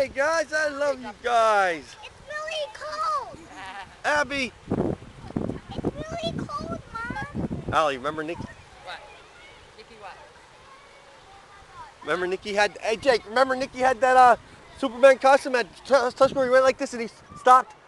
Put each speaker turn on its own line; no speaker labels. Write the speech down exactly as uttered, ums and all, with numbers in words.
Hey guys, I love you guys.
It's really cold.
Abby.
It's really cold, Mom.
Allie, remember Nikki?
What? Nikki what?
Remember Nikki had, hey Jake, remember Nikki had that uh, Superman costume at Tuscany where he went like this and he stopped?